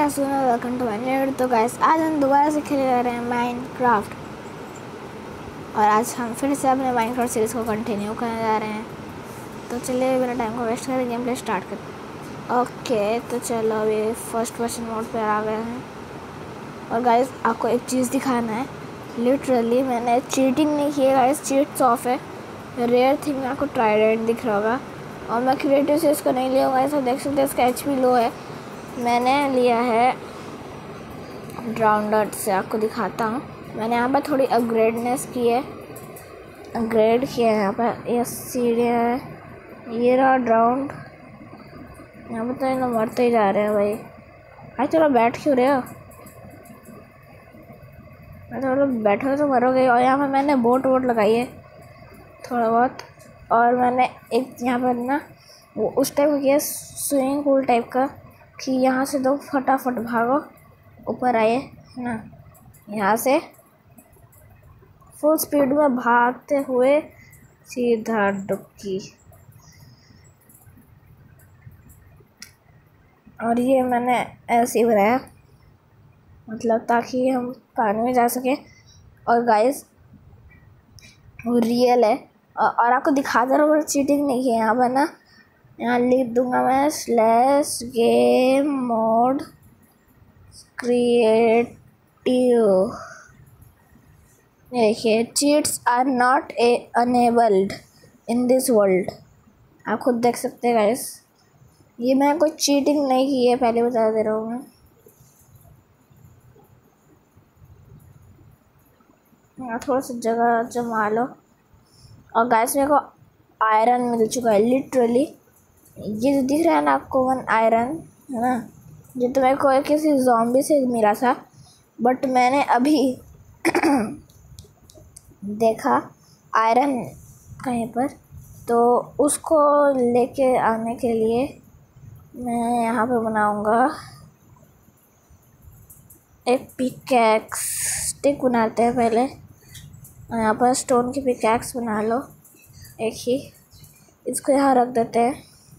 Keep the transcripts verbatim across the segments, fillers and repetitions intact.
Guys, welcome to my channel. तो guys आज हम दोबारा से खेले जा रहे हैं माइनक्राफ्ट, और आज हम फिर से अपने माइनक्राफ्ट सीरीज़ को कंटिन्यू करने जा रहे हैं। तो चलिए बिना टाइम को वेस्ट करें गेम प्ले स्टार्ट करते। ओके, तो चलो अभी फर्स्ट पर्सन मोड पे आ गए हैं। और गाइस आपको एक चीज़ दिखाना है, लिटरली मैंने चीटिंग नहीं की है गाइस, चीट्स ऑफ है। रेयर थिंग में आपको ट्राइडेंट दिख रहा होगा, और मैं क्रिएटिव से इसको नहीं लिया होगा। ऐसा देख सकते हैं इसका एच पी लो है, मैंने लिया है ड्राउंडर से। आपको दिखाता हूँ, मैंने यहाँ पर थोड़ी अपग्रेडनेस की है, अपग्रेड किया है। यहाँ पर ये सीढ़ियाँ है, ये रहा ड्राउंड। यहाँ पर तो ये लोग मरते ही जा रहे हैं भाई। भाई चलो बैठ क्यों रहे हो, मैं थोड़ा बैठो तो मरोगे। और यहाँ पर मैंने बोट वोट लगाई है थोड़ा बहुत, और मैंने एक यहाँ पर ना वो उस टाइप का किया स्विमिंग पूल टाइप का, कि यहाँ से तो फटाफट भागो ऊपर आए है ना, यहाँ से फुल स्पीड में भागते हुए सीधा डुबकी। और ये मैंने ऐसे ही बनाया, मतलब ताकि हम पानी में जा सकें। और गाइस वो रियल है, और आपको दिखा दे रहा हूँ, चीटिंग नहीं है। यहाँ पर ना, यहाँ लिख दूंगा मैं स्लैश गेम मोड क्रिएटिव। देखिए, cheats are not a enabled in this world. आप खुद देख सकते हैं गाइस, ये मैं कोई चीटिंग नहीं की है, पहले बता दे रहा हूँ मैं। यहाँ थोड़ा सा जगह जमा लो। और गाइस मेरे को आयरन मिल चुका है लिटरली, ये जो दिख रहा है ना आपको वन आयरन है ना, ये तो मेरे को किसी ज़ॉम्बी से मिला था, बट मैंने अभी देखा आयरन कहीं पर, तो उसको लेके आने के लिए मैं यहाँ पे बनाऊँगा एक पिकैक्स। स्टिक बनाते हैं पहले, यहाँ पर स्टोन की पिकैक्स बना लो एक ही, इसको यहाँ रख देते हैं।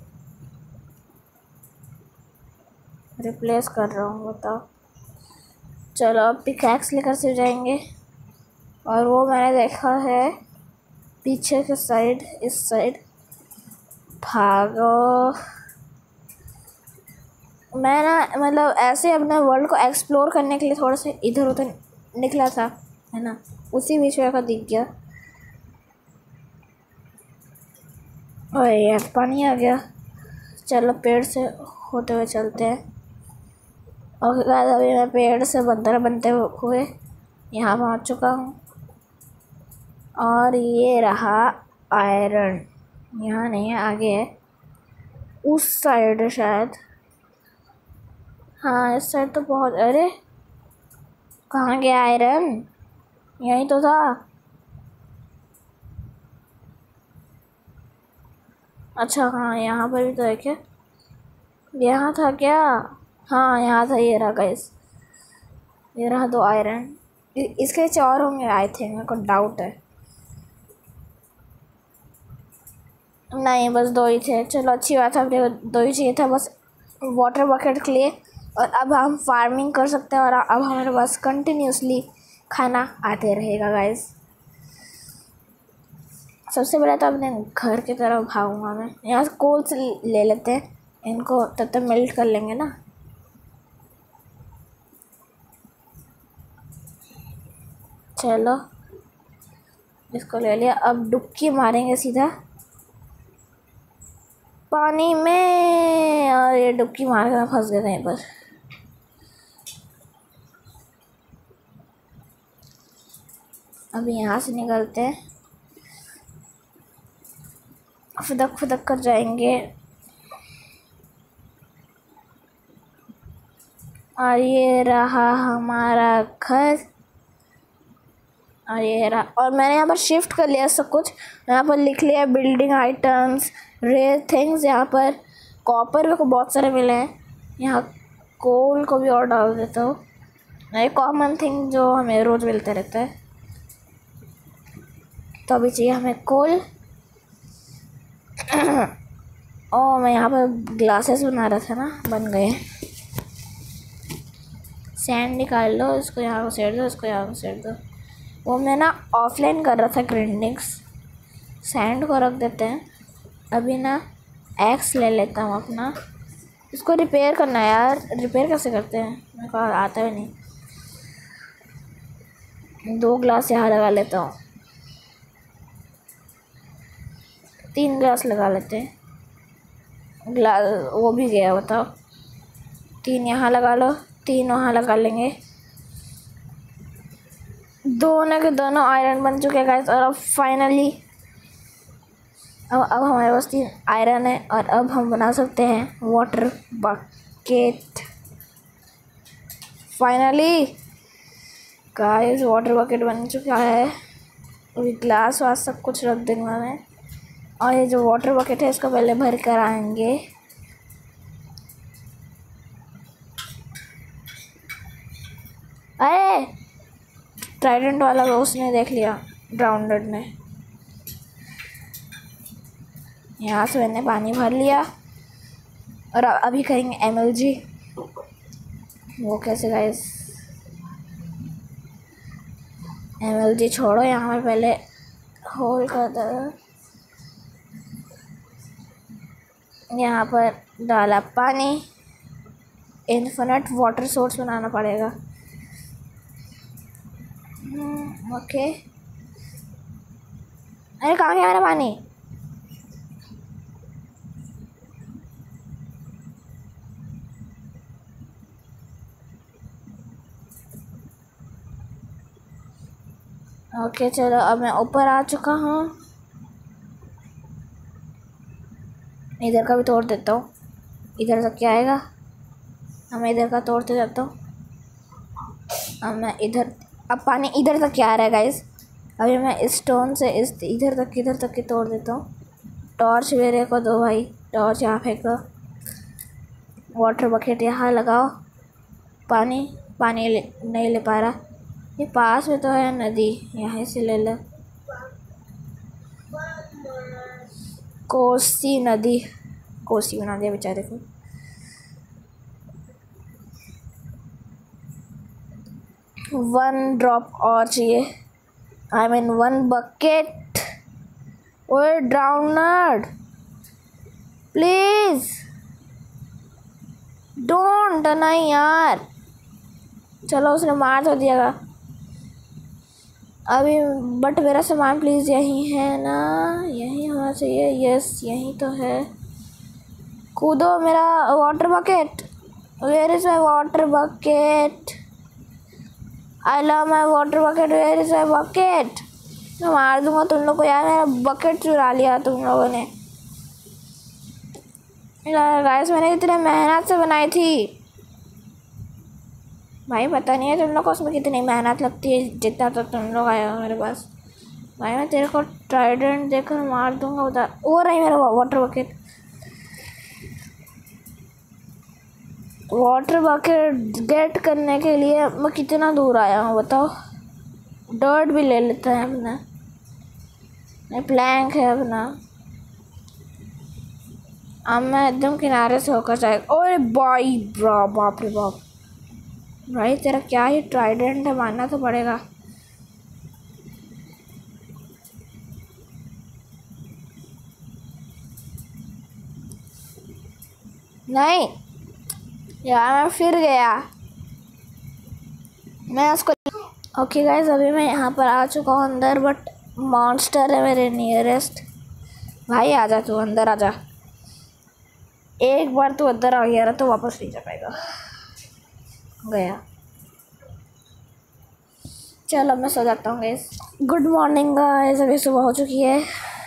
रिप्लेस कर रहा हूँ, बताओ। चलो अब पिकैक्स लेकर से जाएंगे, और वो मैंने देखा है पीछे के साइड, इस साइड भागो। मैं ना मतलब ऐसे अपने वर्ल्ड को एक्सप्लोर करने के लिए थोड़ा सा इधर उधर निकला था है ना, उसी बीच में का दिख गया। और यार पानी आ गया, चलो पेड़ से होते हुए चलते हैं। और अभी मैं पेड़ से बंदर बनते हुए यहाँ पहुँच चुका हूँ। और ये रहा आयरन, यहाँ नहीं है, आगे है, उस साइड है शायद। हाँ इस साइड तो बहुत, अरे कहाँ गया आयरन, यहीं तो था। अच्छा हाँ, यहाँ पर भी तो है क्या, यहाँ था क्या? हाँ यहाँ था, ये रहा गाइस, ये रहा दो आयरन। इसके चार होंगे आई थिंक, मेरे को डाउट है। नहीं बस दो ही थे, चलो अच्छी बात है, अपने दो ही चाहिए था बस वाटर बकेट के लिए। और अब हम फार्मिंग कर सकते हैं, और अब हमारे पास कंटिन्यूसली खाना आते रहेगा गाइस। सबसे पहले तो अपने घर की तरफ भागूंगा मैं, यहाँ से कोल से ले लेते हैं इनको, तब तक मेल्ट कर लेंगे ना। चलो इसको ले लिया, अब डुबकी मारेंगे सीधा पानी में, और ये डुबकी मार कर फंस गए कहीं पर। अब यहाँ से निकलते हैं, खुदक खुदक कर जाएंगे। और ये रहा हमारा घर, और ये रहा, और मैंने यहाँ पर शिफ्ट कर लिया सब कुछ। यहाँ पर लिख लिया बिल्डिंग आइटम्स, रेयर थिंग्स। यहाँ पर कॉपर को बहुत सारे मिले हैं, यहाँ कोल को भी और डाल देता हूँ, एक कॉमन थिंग जो हमें रोज़ मिलते रहता है। तो अभी चाहिए हमें कोल। ओ मैं यहाँ पर ग्लासेस बना रहा था ना, बन गए। सैंड निकाल लो, इसको यहाँ को सेट दो, इसको यहाँ को सेट दो। वो मैं ना ऑफलाइन कर रहा था ग्राइंडिंग्स। सैंड को रख देते हैं। अभी ना एक्स ले लेता हूँ अपना, इसको रिपेयर करना है यार। रिपेयर कैसे करते हैं मेरे को आता ही नहीं। दो ग्लास यहाँ लगा लेता हूँ, तीन ग्लास लगा लेते हैं। ग्लास वो भी गया, बताओ। तीन यहाँ लगा लो, तीन वहाँ लगा लेंगे। दोनों के दोनों आयरन बन चुके हैं गाइस। और अब फाइनली अब अब हमारे पास तीन आयरन है और अब हम बना सकते हैं water bucket. Finally guys water bucket बन चुका है। अभी ग्लास वास सब कुछ रख दूँगा मैं। और ये जो वाटर बकेट है इसको पहले भर कर आएंगे। अरे ट्राइडेंट वाला उसने देख लिया, ड्राउंडेड ने। यहाँ से मैंने पानी भर लिया और अभी करेंगे एम एल जी। वो कैसे गाइस, एम एल जी छोड़ो, यहाँ पर पहले होल कर दो। यहाँ पर डाला पानी। इन्फिनिट वाटर सोर्स बनाना पड़ेगा। ओके, अरे कहाँ गया मेरा पानी? ओके चलो, अब मैं ऊपर आ चुका हूँ। इधर का भी तोड़ देता हूँ, इधर तक क्या आएगा। अब मैं इधर का तोड़ते जाता हूँ। अब मैं इधर, अब पानी इधर तक क्या आ रहा है गाइस। अभी मैं इस स्टोन से इस इधर तक इधर तक की तोड़ देता हूँ। टॉर्च मेरे को दो भाई, टॉर्च यहाँ फेंको। वाटर बकेट यहाँ लगाओ। पानी पानी ले, नहीं ले पा रहा। ये पास में तो है नदी, यहाँ से ले लो। कोसी नदी, कोसी बना दिया बेचारे को। वन ड्रॉप और चाहिए, आई मीन वन बकेट। ओए ड्राउनर, प्लीज डोंट, नहीं यार। चलो उसने मार तो दिया अभी, बट मेरा सामान प्लीज़ यहीं है ना, यहीं होना चाहिए। यस यहीं तो है। कूदो मेरा water bucket. Where is my water bucket? I love my water bucket. Where is my bucket? मैं मार दूंगा तुम लोग को यार, मेरा बकेट चुरा लिया तुम लोगों ने। गाइस मैंने इतने मेहनत से बनाई थी भाई, पता नहीं है तुम लोग को उसमें कितनी मेहनत लगती है, जितना तो तुम लोग आए हो मेरे पास। भाई मैं तेरे को ट्राइडेंट देकर मार दूंगा उधर। वो रही मेरा water bucket. Water bucket get करने के लिए मैं कितना दूर आया हूँ बताओ। डर्ट भी ले लेते हैं अपना, प्लैंक है अपना। अब मैं एकदम किनारे से होकर जाए। ओए भाई ब्रा, बाप रे बाप भाई, तेरा क्या ही ट्राइडेंट है, मानना तो पड़ेगा। नहीं यार, मैं फिर गया मैं उसको। ओके गाइस, अभी मैं यहाँ पर आ चुका हूँ अंदर, बट मॉन्स्टर है मेरे नियरेस्ट। भाई आजा तू अंदर, आजा। एक बार तू अंदर आ गया ना तो वापस नहीं जा पाएगा। गया, चलो मैं सो जाता हूँ गाइस। गुड मॉर्निंग गाइस, अभी सुबह हो चुकी है।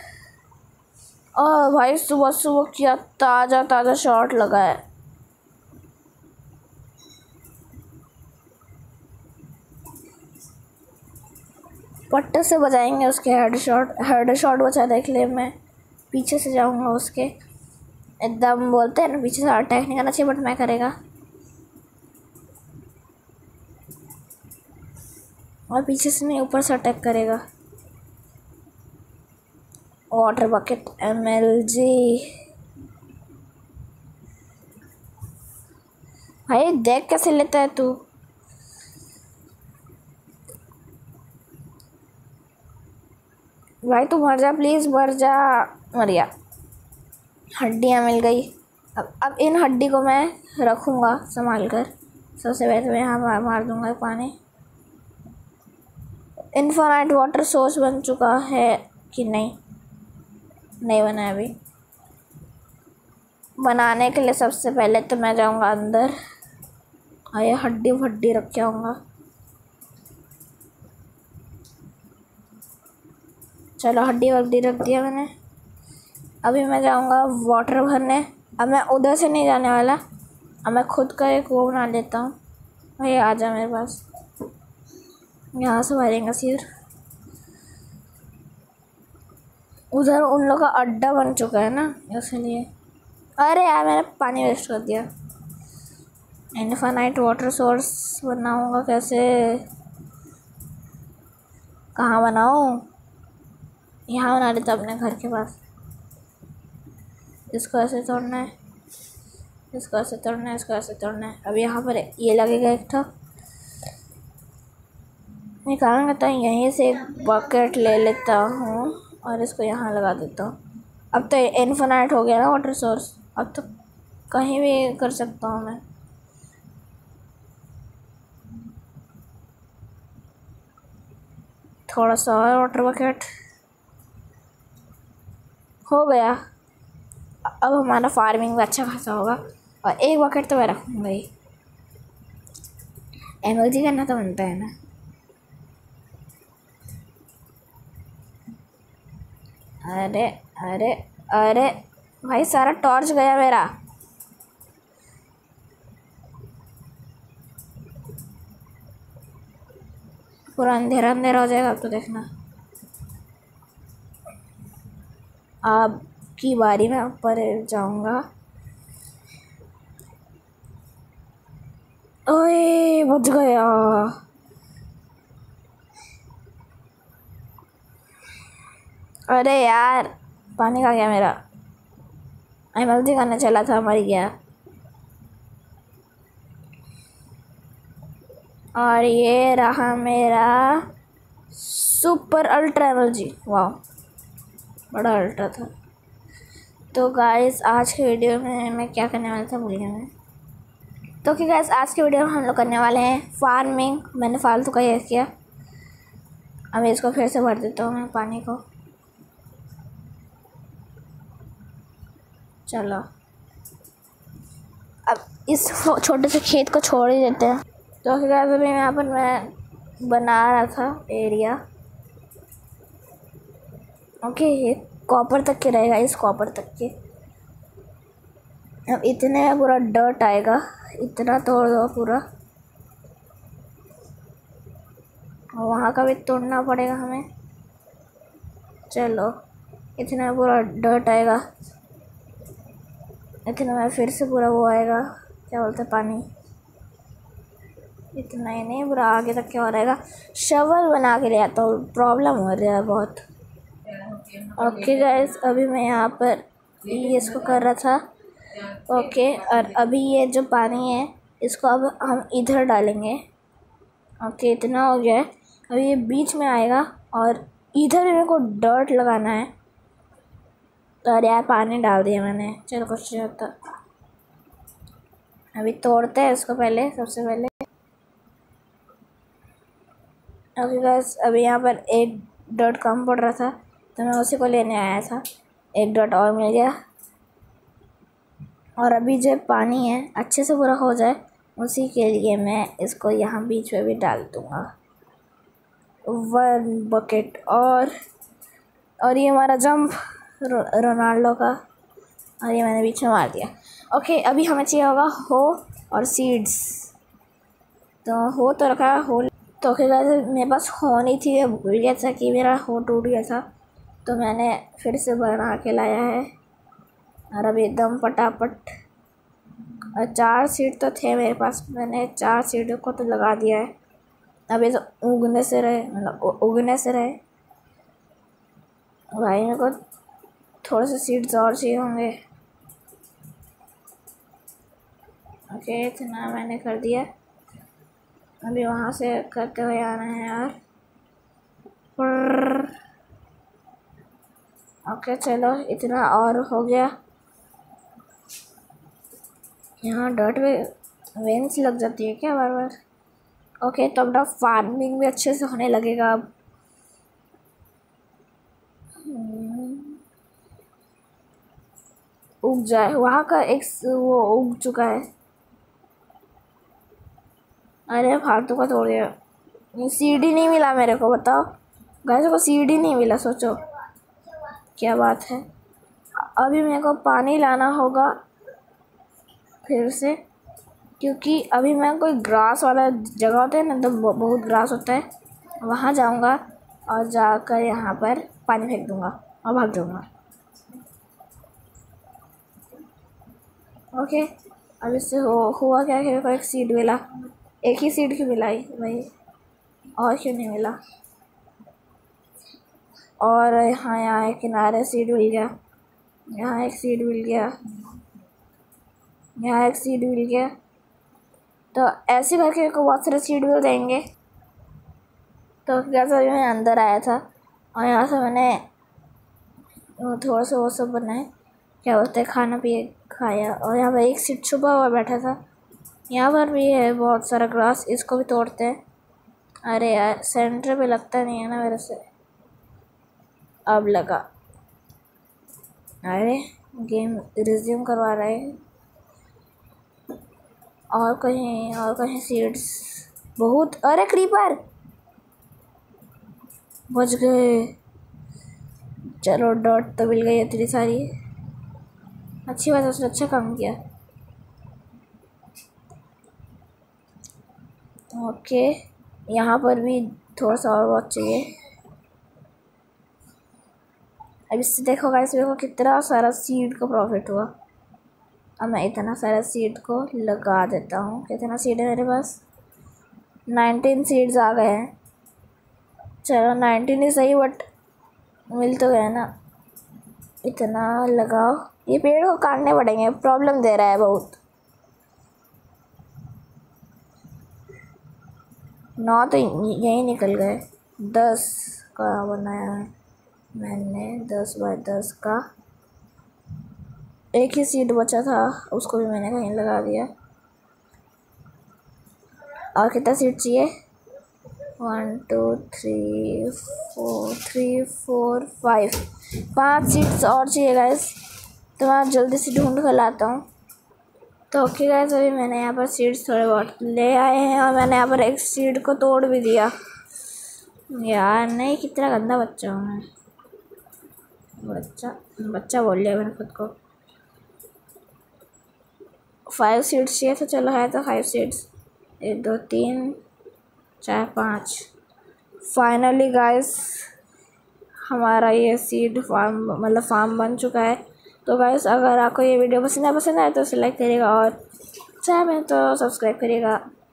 और भाई सुबह सुबह क्या ताज़ा ताज़ा शॉट लगा है। पट्टे से बजाएंगे उसके हेड शॉट, हेड शॉट बचा देख ले। मैं पीछे से जाऊंगा उसके, एकदम बोलते हैं ना पीछे से अटैक नहीं करना चाहिए, बट मैं करेगा। और पीछे से नहीं, ऊपर से अटैक करेगा। Water bucket M L G. भाई देख कैसे लेता है तू, भाई तू मर जा प्लीज़, मर जा। मर गया। हड्डियाँ मिल गई। अब अब इन हड्डी को मैं रखूँगा संभाल कर। सबसे पहले मैं यहाँ मार मार दूँगा पानी। इन्फिनाइट वाटर सोर्स बन चुका है कि नहीं? नहीं बना है अभी। बनाने के लिए सबसे पहले तो मैं जाऊँगा अंदर और ये हड्डी वड्डी रख के आऊँगा। चलो हड्डी वड्डी रख दिया मैंने। अभी मैं जाऊँगा वाटर भरने। अब मैं उधर से नहीं जाने वाला, अब मैं खुद का एक वो बना लेता हूँ। भाई आ जा मेरे पास, यहाँ से भरेंगे सिर। उधर उन लोग का अड्डा बन चुका है ना, इसलिए। अरे यार मैंने पानी वेस्ट कर दिया। इन्फिनाइट वाटर सोर्स बनाऊँगा कैसे? कहाँ बनाऊँ? यहाँ बना लेता अपने घर के पास। इसको ऐसे तोड़ना है, इसको ऐसे तोड़ना है, इसको ऐसे तोड़ना है। अब यहाँ पर ये लगेगा एक था। मैं काम करता हूँ, यहीं से एक बकेट ले लेता हूँ और इसको यहाँ लगा देता हूँ। अब तो इन्फिनाइट हो गया ना वाटर सोर्स, अब तो कहीं भी कर सकता हूँ मैं। थोड़ा सा और वाटर बकेट हो गया। अब हमारा फार्मिंग भी अच्छा खासा होगा। और एक बकेट तो मैं रखूँगा ही, एमएलजी करना तो बनता है ना। अरे अरे अरे भाई सारा टॉर्च गया मेरा। पूरा अंधेरा अंधेरा हो जाएगा अब तो देखना। अब की बारी में ऊपर जाऊंगा। ओए बच गया। अरे यार पानी खा गया मेरा। एमएलजी करने चला था, मर गया। और ये रहा मेरा सुपर अल्ट्रा एमएलजी। वाह बड़ा अल्ट्रा था। तो गाइस आज के वीडियो में मैं क्या करने वाला था भूल गया मैं। तो कि गाइस आज के वीडियो में हम लोग करने वाले हैं फार्मिंग। मैंने फालतू का ये किया। अब इसको फिर से भर देता हूँ मैं पानी को। चलो अब इस छोटे से खेत को छोड़ ही देते हैं। तो फिर गाइस अभी यहाँ पर मैं बना रहा था एरिया। ओके ये कॉपर तक के रहेगा, इस कॉपर तक के। अब इतने में पूरा डर्ट आएगा, इतना तोड़ दो पूरा। और वहाँ का भी तोड़ना पड़ेगा हमें। चलो इतने में पूरा डर्ट आएगा, इतने में फिर से पूरा वो आएगा, क्या बोलते हैं, पानी। इतना ही नहीं पूरा आगे तक क्या हो रहेगा। शवल बना के ले आता हूँ, प्रॉब्लम हो रहा है बहुत। ओके गाइस अभी मैं यहाँ पर ये इसको कर रहा था। ओके और अभी ये जो पानी है इसको अब हम इधर डालेंगे। ओके इतना हो गया है। अभी ये बीच में आएगा और इधर मेरे को डर्ट लगाना है। और यार पानी डाल दिया मैंने, चलो कुछ नहीं होता। अभी तोड़ते हैं इसको पहले, सबसे पहले। ओके गाइस अभी यहाँ पर एक डॉट कम पड़ रहा था तो मैं उसी को लेने आया था। एक डॉट और मिल गया। और अभी जो पानी है अच्छे से पूरा हो जाए उसी के लिए मैं इसको यहाँ बीच में भी डाल दूँगा वन बकेट। और और ये हमारा जंप रो, रोनाल्डो का, और ये मैंने बीच में मार दिया। ओके अभी हमें चाहिए होगा हो और सीड्स। तो हो तो रखा हो। तो फिर मेरे पास हो नहीं थी, भूल गया था कि मेरा हो टूट गया था, तो मैंने फिर से बना के लाया है। और अभी एकदम पटापट। और चार सीड तो थे मेरे पास, मैंने चार सीडों को तो लगा दिया है। अभी तो उगने से रहे, मतलब उगने से रहे। भाई मेरे को थोड़े से सीड्स और चाहिए होंगे। ओके इतना मैंने कर दिया। अभी वहाँ से करते हुए आना है यार। ओके चलो इतना और हो गया। यहाँ डॉट में वेन्स लग जाती है क्या बार बार? ओके तो अपना फार्मिंग भी अच्छे से होने लगेगा अब। उग जाए, वहाँ का एक वो उग चुका है। अरे फालतू का तोड़ दिया। ये सीडी नहीं मिला मेरे को, बताओ गाइस को सीडी नहीं मिला, सोचो क्या बात है। अभी मेरे को पानी लाना होगा फिर से, क्योंकि अभी मैं कोई ग्रास वाला जगह होता है ना, तो बहुत ग्रास होता है, वहाँ जाऊँगा और जाकर यहाँ पर पानी फेंक दूँगा और भाग जाऊँगा। ओके अब इससे हो हुआ क्या कि मेरे को एक सीड मिला। एक ही सीड क्यों मिला भाई, और क्यों नहीं मिला? और यहाँ यहाँ एक किनारे सीड मिल गया, यहाँ एक सीड मिल गया, यहाँ एक सीड मिल गया। तो ऐसे करके को बहुत सारे सीड मिल जाएंगे। तो क्या था, मैं अंदर आया था और यहाँ से मैंने थोड़ा सा वो सब बनाए, क्या बोलते हैं, खाना पिए खाया। और यहाँ पर एक सीड छुपा हुआ बैठा था। यहाँ पर भी है बहुत सारा ग्रास, इसको भी तोड़ते हैं। अरे यार सेंटर पे लगता नहीं है ना मेरे से, अब लगा। अरे गेम रिज्यूम करवा रहे हैं। और कहीं और कहीं सीड्स बहुत, अरे क्रीपर बच गए। चलो डॉट तो मिल गई इतनी सारी, अच्छी बात है, उसने अच्छा काम किया। ओके यहाँ पर भी थोड़ा सा और बहुत चाहिए। अब इससे देखो गाइस मेरे को कितना सारा सीड का प्रॉफिट हुआ। अब मैं इतना सारा सीड को लगा देता हूँ। कितना सीड है मेरे पास? नाइनटीन सीड्स आ गए हैं। चलो नाइनटीन ही सही, बट मिल तो गया ना। इतना लगाओ, ये पेड़ को काटने पड़ेंगे, प्रॉब्लम दे रहा है बहुत। नौ तो यही निकल गए। दस का बनाया है मैंने, दस बाय दस का। एक ही सीड बचा था, उसको भी मैंने कहीं लगा दिया। और कितना सीड चाहिए? One two three four three four five पाँच सीड्स और चाहिए गाइस। तो मैं जल्दी से ढूंढ कर लाता हूँ। तो ओके गाइस अभी मैंने यहाँ पर सीड्स थोड़े बहुत ले आए हैं और मैंने यहाँ पर एक सीड को तोड़ भी दिया। यार नहीं, कितना गंदा बच्चा हूँ मैं। बच्चा बच्चा बोल लिया मैंने खुद को। फाइव सीड्स चाहिए, तो चलो है तो फाइव सीड्स। एक दो तीन चार पाँच। फाइनली गाइस हमारा ये सीड फार्म मतलब फार्म बन चुका है। तो गाइस अगर आपको ये वीडियो पसंद है पसंद आए तो इसे लाइक करिएगा और चाहे मैं तो सब्सक्राइब करिएगा।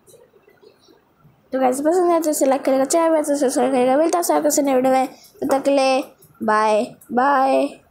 तो गाइस पसंद है तो इसे लाइक करिएगा, चाहे मैं तो सब्सक्राइब करिएगा। मिलता है आपसे नए वीडियो में, तब तक के लिए बाय बाय।